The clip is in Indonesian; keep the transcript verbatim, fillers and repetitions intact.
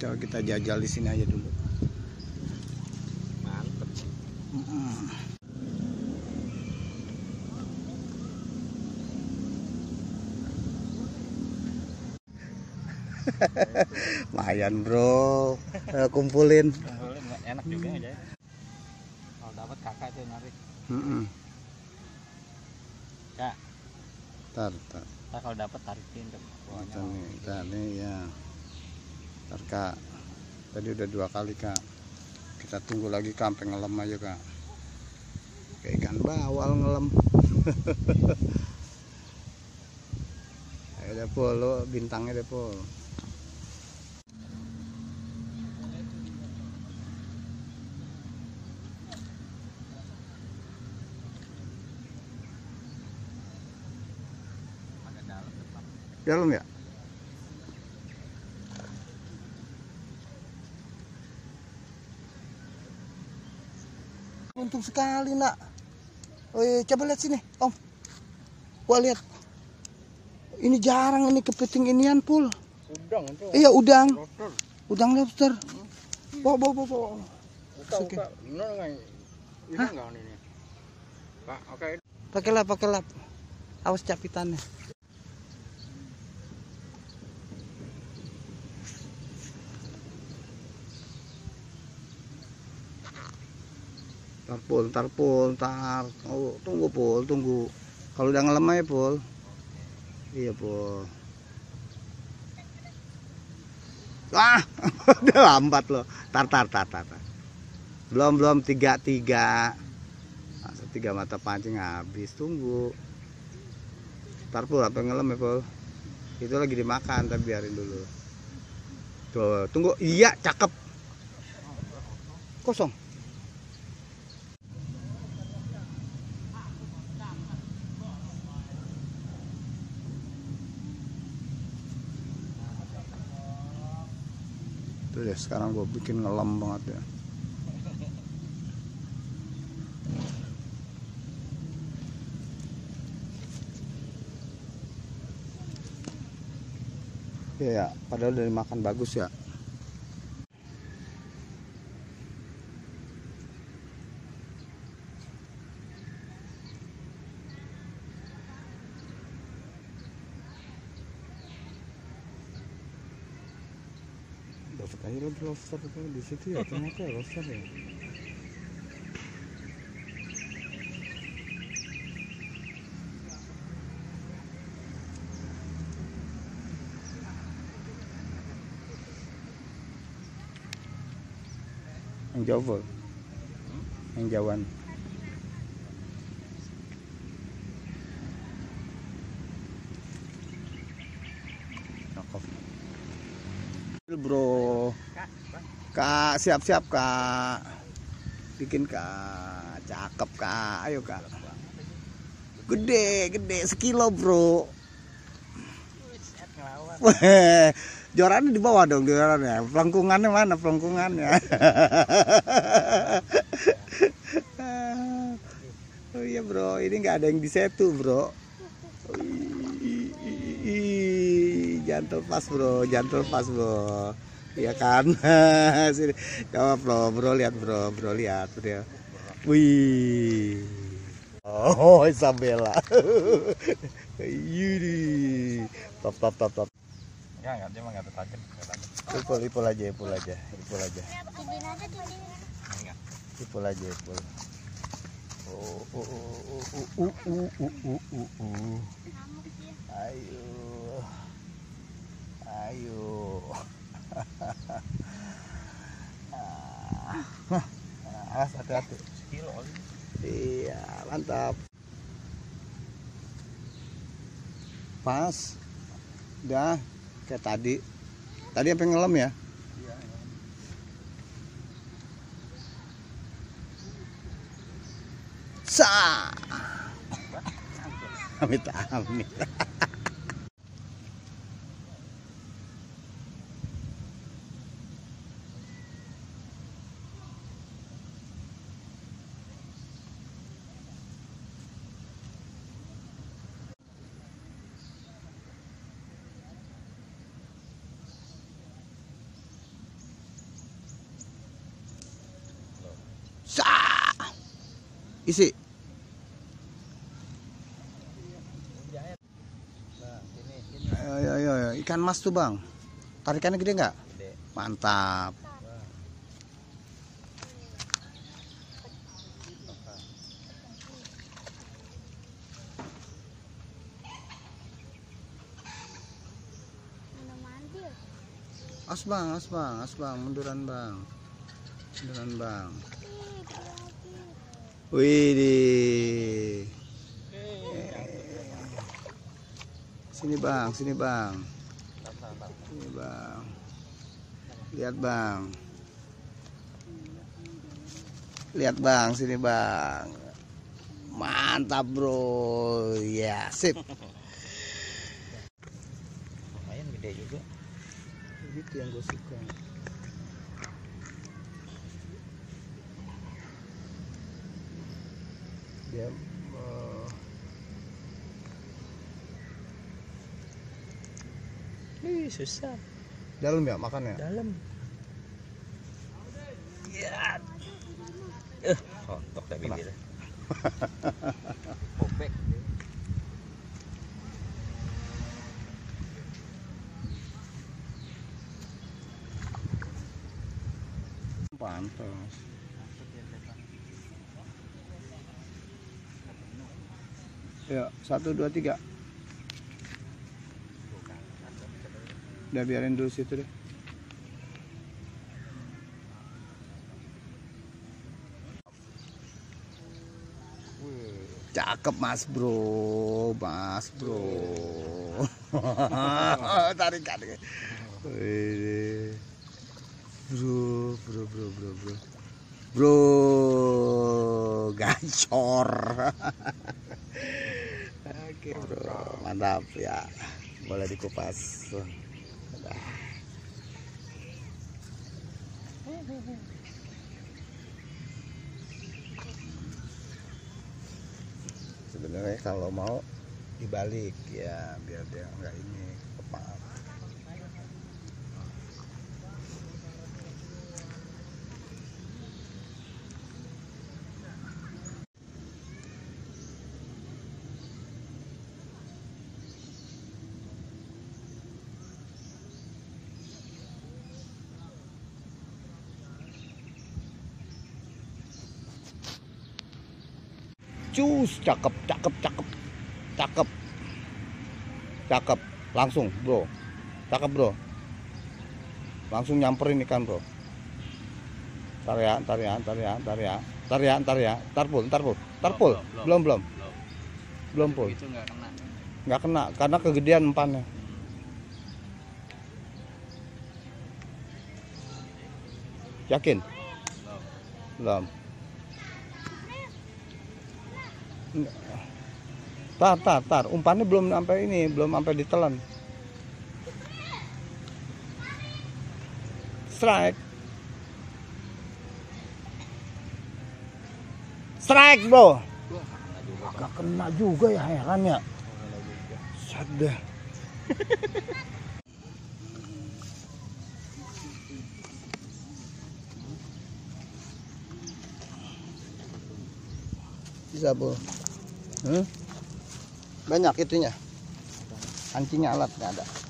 Coba kita jajal di sini aja dulu. Mantep. Mm-mm. Lumayan bro, eh, kumpulin. Kumpulin enak juga aja. Kalau dapat kakak tuh narik. Mm-mm. Kak, Tar, tar. kita kalau dapat tarikin ke bawahnya. Kita nih, kita nih ya. Ntar kak, tadi udah dua kali kak. Kita tunggu lagi kak, sampai ngelem aja kak. Kayak ikan bawal ngelem. Ayo deh Pul, lo bintangnya deh Pul. Dalam ya? Untung sekali nak. Oh, coba lihat sini, Om. Wah lihat. Ini jarang ini kepiting inian Pul. Udang itu. Iya udang. Lobster. Udang lobster. Bawa bawa bawa. bawa. Buka buka. Bener nggak? Ini nggak ini? Pak, oke. Pakai lap, pakai lap. Awas capitannya. Tar Pul, tar Pul, tar. Oh, tunggu Pul, tunggu. Kalau udah ngelem aja Pul. Iya Pul. Ah, udah lambat loh. Tar, tar, tar, tar. tar. Belum, belum tiga, tiga. Masa tiga mata pancing habis. Tunggu. Tar Pul, apa ngelem ya Pul? Itu lagi dimakan, tapi biarin dulu. Tuh, tunggu. Iya, cakep. Kosong. Tuh deh, sekarang gue bikin ngelam banget ya. Ya, ya, padahal udah dimakan bagus ya. Dapat akhirnya lobster itu di situ ya, ternyata lobster ya. Yang jauh Pul. Yang jauhan. Cakep. Bro. Kak, siap-siap Kak. Bikin Kak. Cakep Kak. Ayo Kak. Gede, gede sekilo bro. Weh, jorannya di bawah dong, jorannya. Pelengkungannya mana pelengkungannya? Oh iya bro, ini nggak ada yang disetu bro. Ih, jantel pas bro, jantel pas bro. Iya kan? Sini, coba bro, bro lihat bro, bro lihat bro. Wih. Oh, Isabella. Yudi. Top top top top. Enggak, enggak, dia mah enggak tajam, enggak tajam. Ipul, ipul aja, ipul aja, ipul aja. Enggak. Ipul aja, ipul. Oh, oh, oh, oh, oh, oh, oh, oh, oh. Ayo. Ayo. Ah, hati-hati. Sekilo. Iya, mantap. Pas. Udah kayak tadi. Tadi apa ngelem ya? Iya. Sa. Amit amit. isi. Ayo, ayo, ayo, ayo. Ikan mas tuh bang. Tarikannya gede nggak? Mantap. As bang, as bang, as bang, munduran bang, munduran bang. Wih, sini bang, sini bang, sini bang, lihat bang, lihat bang, sini bang, mantap bro, ya sip. Lumayan gede juga. Itu yang gue suka. Dia uh... Ih, susah. dalam ya makannya. Dalam. Ya. Eh, kontok tak bibir. Kopek. Pantas. Ya, satu dua tiga. Udah biarin dulu situ deh. Cakep mas bro, mas bro. Tarik tarik. Wih. Bro, bro, bro, bro, bro, bro, gacor. Oke bro, mantap ya, boleh dikupas. Udah. Sebenarnya kalau mau dibalik ya, biar dia nggak ini kepal. Cus, cakep, cakep, cakep, cakep, cakep, langsung bro, cakep bro, langsung nyamperin ikan bro. Ntar ya, ntar ya, ntar ya, ntar ya, ntar ya, ntar ya, ntar pul, ntar pul, ntar pul, belum belum, belum pul, Itu nggak kena. nggak kena karena kegedean umpannya. Yakin? Belum. Tar, tar, tar. Umpannya belum sampai ini, belum sampai ditelan. Strike. Strike, bro. Gak kena juga ya, heran ya. Sadar. Bisa, bro. Hmm? Banyak itunya. Kancingnya alat nggak ada.